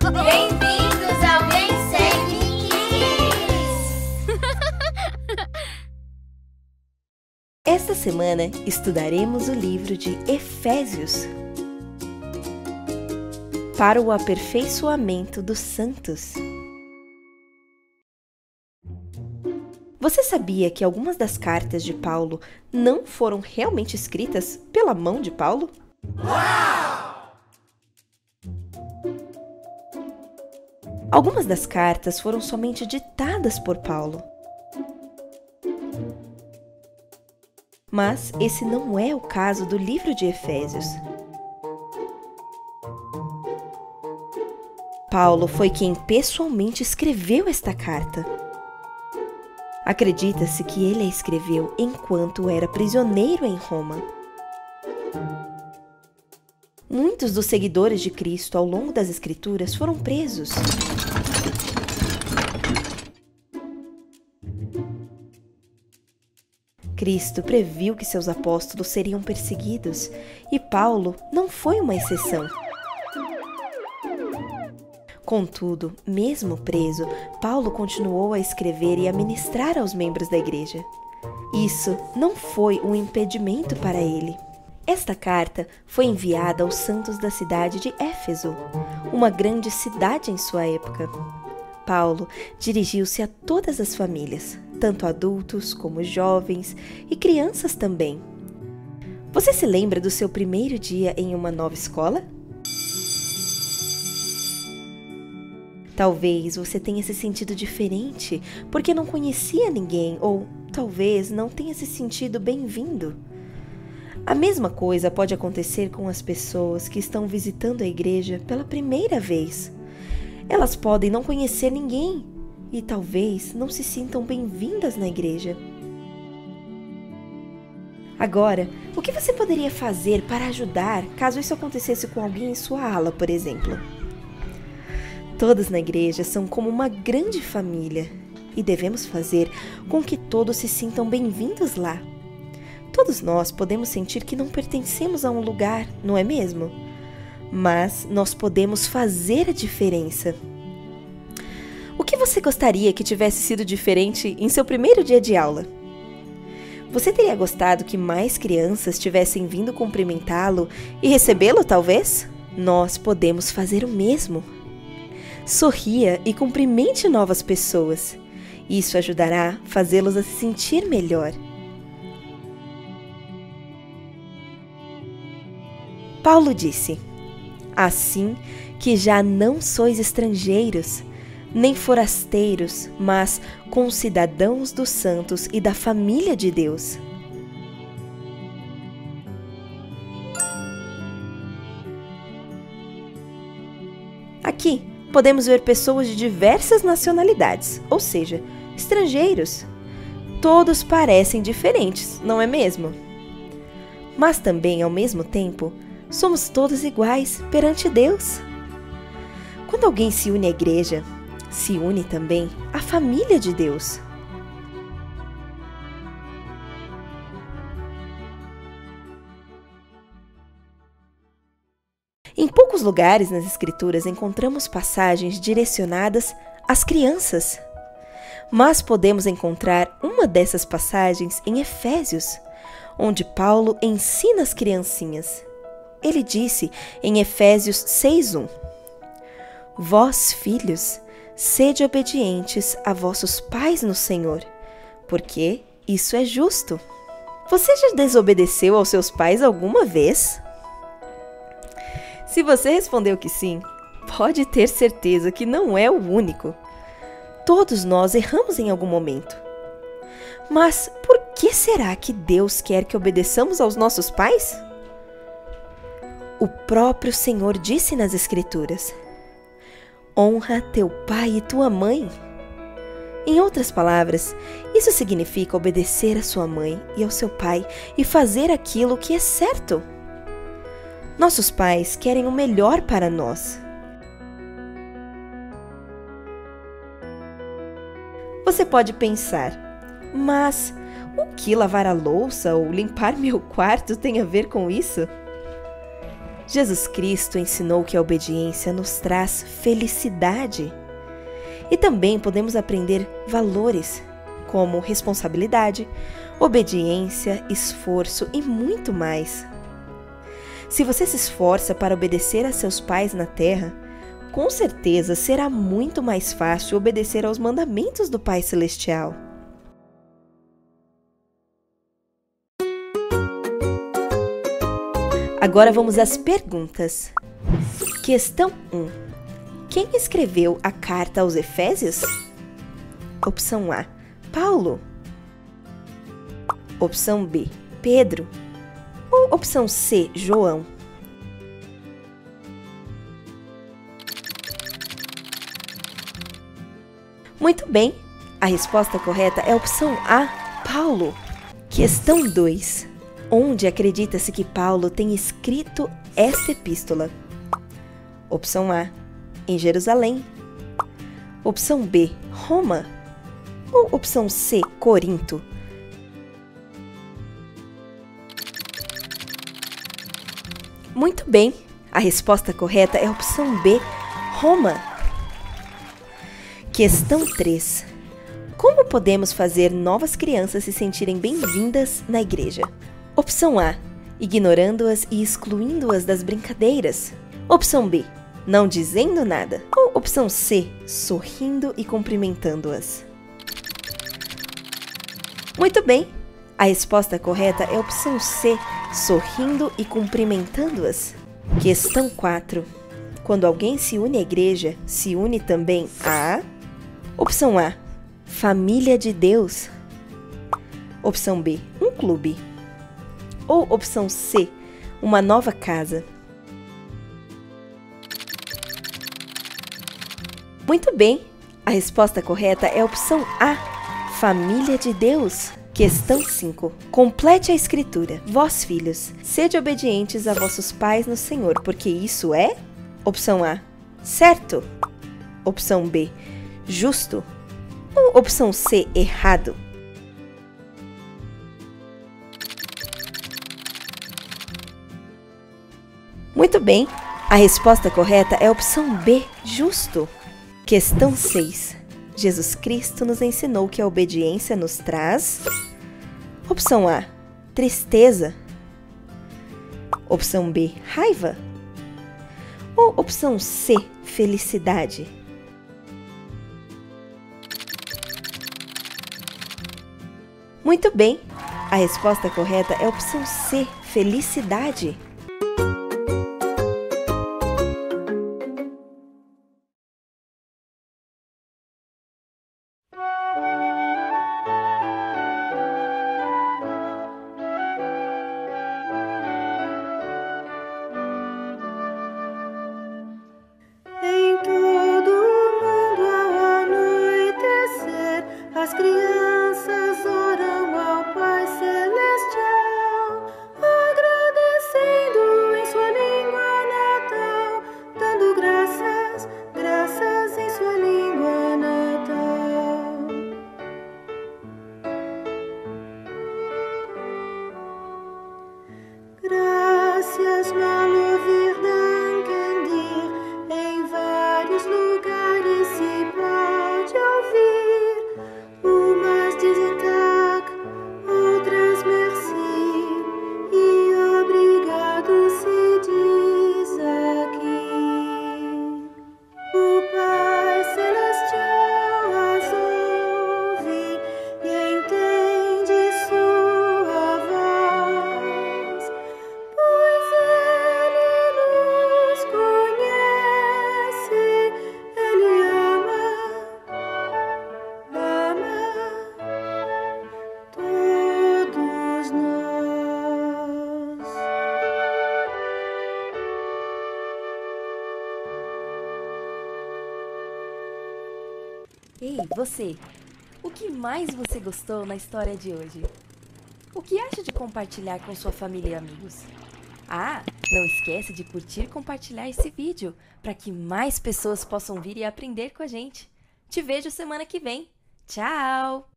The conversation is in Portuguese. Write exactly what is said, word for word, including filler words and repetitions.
Bem-vindos ao Vem Segue Kids! Esta semana estudaremos o livro de Efésios para o aperfeiçoamento dos santos. Você sabia que algumas das cartas de Paulo não foram realmente escritas pela mão de Paulo? Uau! Algumas das cartas foram somente ditadas por Paulo. Mas esse não é o caso do livro de Efésios. Paulo foi quem pessoalmente escreveu esta carta. Acredita-se que ele a escreveu enquanto era prisioneiro em Roma. Muitos dos seguidores de Cristo ao longo das Escrituras foram presos. Cristo previu que seus apóstolos seriam perseguidos, e Paulo não foi uma exceção. Contudo, mesmo preso, Paulo continuou a escrever e a ministrar aos membros da igreja. Isso não foi um impedimento para ele. Esta carta foi enviada aos santos da cidade de Éfeso, uma grande cidade em sua época. Paulo dirigiu-se a todas as famílias, tanto adultos como jovens e crianças também. Você se lembra do seu primeiro dia em uma nova escola? Talvez você tenha se sentido diferente porque não conhecia ninguém, ou talvez não tenha se sentido bem-vindo. A mesma coisa pode acontecer com as pessoas que estão visitando a igreja pela primeira vez. Elas podem não conhecer ninguém e talvez não se sintam bem-vindas na igreja. Agora, o que você poderia fazer para ajudar caso isso acontecesse com alguém em sua ala, por exemplo? Todos na igreja são como uma grande família e devemos fazer com que todos se sintam bem-vindos lá. Todos nós podemos sentir que não pertencemos a um lugar, não é mesmo? Mas nós podemos fazer a diferença. O que você gostaria que tivesse sido diferente em seu primeiro dia de aula? Você teria gostado que mais crianças tivessem vindo cumprimentá-lo e recebê-lo, talvez? Nós podemos fazer o mesmo. Sorria e cumprimente novas pessoas. Isso ajudará a fazê-los a se sentir melhor. Paulo disse: assim que já não sois estrangeiros, nem forasteiros, mas concidadãos dos santos e da família de Deus. Aqui podemos ver pessoas de diversas nacionalidades, ou seja, estrangeiros. Todos parecem diferentes, não é mesmo? Mas também, ao mesmo tempo, somos todos iguais perante Deus. Quando alguém se une à igreja, se une também à família de Deus. Em poucos lugares nas Escrituras encontramos passagens direcionadas às crianças. Mas podemos encontrar uma dessas passagens em Efésios, onde Paulo ensina as criancinhas. Ele disse em Efésios seis, um: vós, filhos, sede obedientes a vossos pais no Senhor, porque isso é justo. Você já desobedeceu aos seus pais alguma vez? Se você respondeu que sim, pode ter certeza que não é o único. Todos nós erramos em algum momento. Mas por que será que Deus quer que obedeçamos aos nossos pais? O próprio Senhor disse nas Escrituras: honra teu pai e tua mãe. Em outras palavras, isso significa obedecer à sua mãe e ao seu pai e fazer aquilo que é certo. Nossos pais querem o melhor para nós. Você pode pensar, mas o que lavar a louça ou limpar meu quarto tem a ver com isso? Jesus Cristo ensinou que a obediência nos traz felicidade. E também podemos aprender valores como responsabilidade, obediência, esforço e muito mais. Se você se esforça para obedecer a seus pais na terra, com certeza será muito mais fácil obedecer aos mandamentos do Pai Celestial. Agora vamos às perguntas. Questão um. Quem escreveu a carta aos Efésios? Opção A, Paulo. Opção B, Pedro. Ou opção C, João? Muito bem, a resposta correta é a opção A, Paulo. Questão dois. Onde acredita-se que Paulo tem escrito esta epístola? Opção A, em Jerusalém. Opção B, Roma. Ou opção C, Corinto? Muito bem, a resposta correta é a opção B, Roma. Questão três. Como podemos fazer novas crianças se sentirem bem-vindas na igreja? Opção A, ignorando-as e excluindo-as das brincadeiras. Opção B, não dizendo nada. Ou opção C, sorrindo e cumprimentando-as. Muito bem, a resposta correta é a opção C, sorrindo e cumprimentando-as. Questão quatro. Quando alguém se une à igreja, se une também a... Opção A, família de Deus. Opção B, um clube. Ou opção C, uma nova casa. Muito bem, a resposta correta é a opção A, família de Deus. Questão cinco. Complete a escritura. Vós, filhos, sede obedientes a vossos pais no Senhor, porque isso é... Opção A, certo. Opção B, justo. Ou opção C, errado? Muito bem, a resposta correta é a opção B, justo. Questão seis. Jesus Cristo nos ensinou que a obediência nos traz... Opção A, tristeza. Opção B, raiva. Ou opção C, felicidade? Muito bem, a resposta correta é a opção C, felicidade. Em todo o mundo ao anoitecer, as crianças oram ao Pai Celestial, agradecendo em sua língua natal, dando graças, graças em sua língua natal. Gracias, malo verdad dir, em vários lugares se pode ouvir. Umas dizem tac, outras merci, e obrigado se diz aqui. O Pai Celestial as ouve e entende sua voz, pois Ele nos conhece, Ele ama, ama todos nós. Ei, você! O que mais você gostou na história de hoje? O que acha de compartilhar com sua família e amigos? Ah, não esquece de curtir e compartilhar esse vídeo para que mais pessoas possam vir e aprender com a gente. Te vejo semana que vem. Tchau!